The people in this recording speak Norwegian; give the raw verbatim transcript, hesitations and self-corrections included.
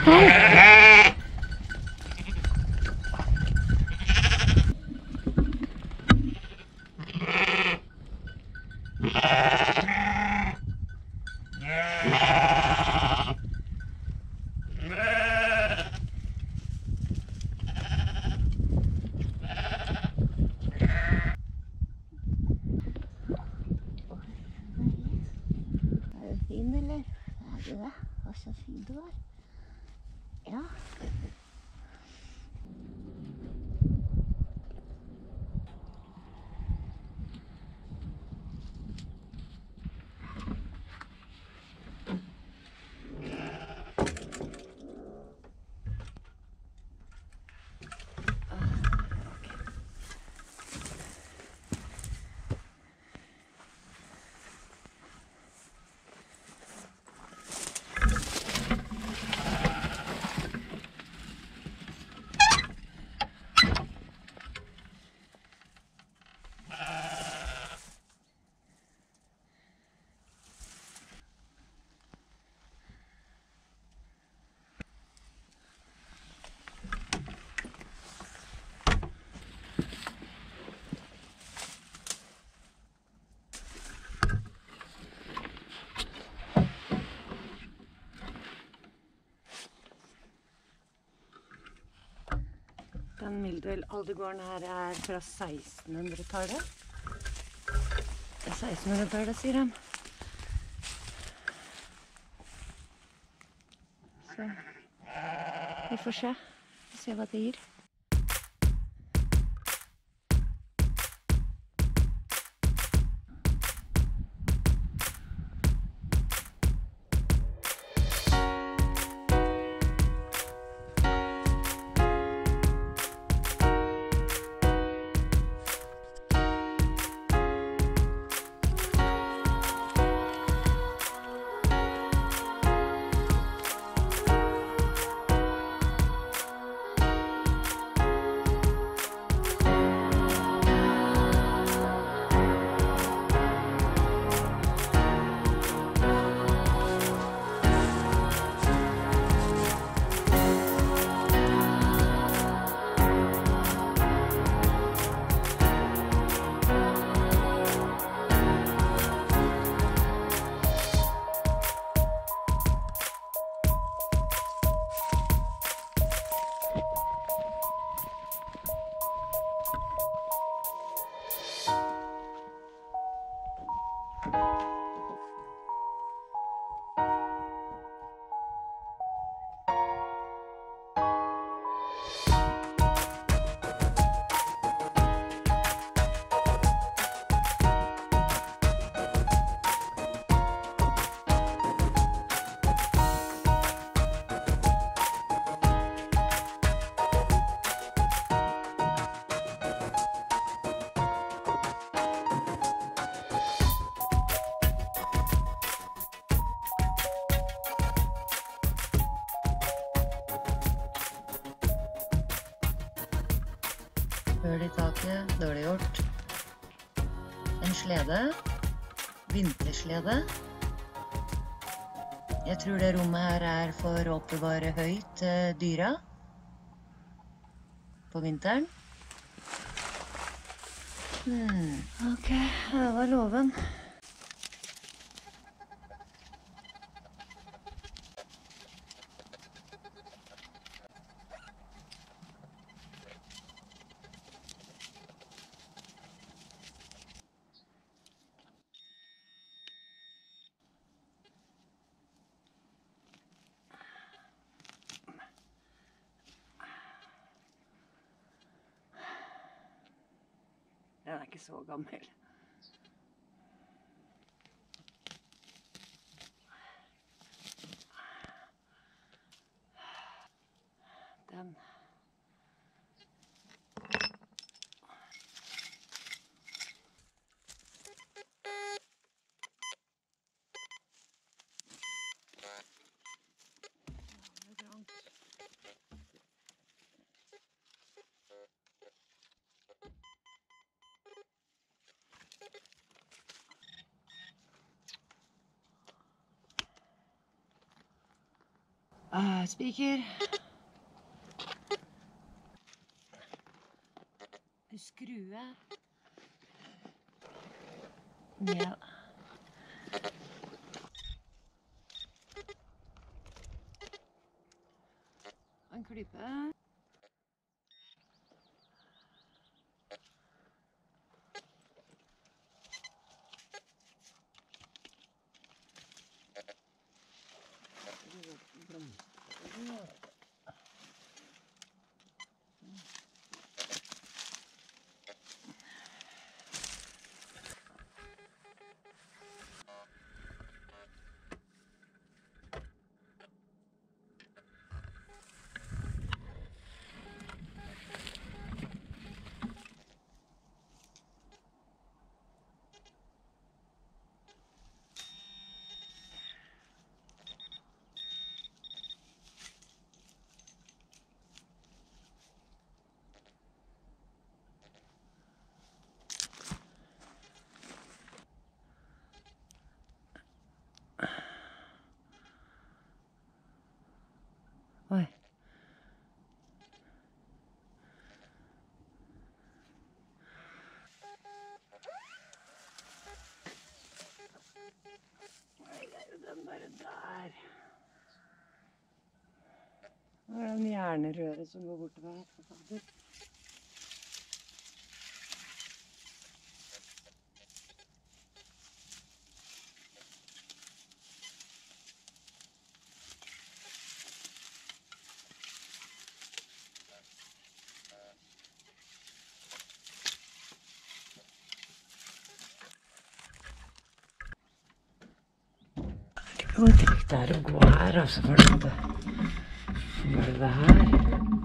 Fin, eller? Er det det? Hva så fint det var. Ja. Den middelaldergården her er fra sekstenhundretallet. Det er sekstenhundretallet, sier de. Så vi får se. Vi ser hva det gir. Høl i taket, dårlig gjort. En slede. Vinterslede. Jeg tror det rommet her er for å oppbevare høyt eh, dyra på vinteren. Hmm. Ok, det var låven. Den er ikke så gammel. Den. Ah, spiker. Skrue. Ja. En klype. Oi. Nei, det er jo den bare der. Nå er det den hjernerøret som går bortover her. For fader. Hvor trygt det er å gå her, altså, for det, for det her.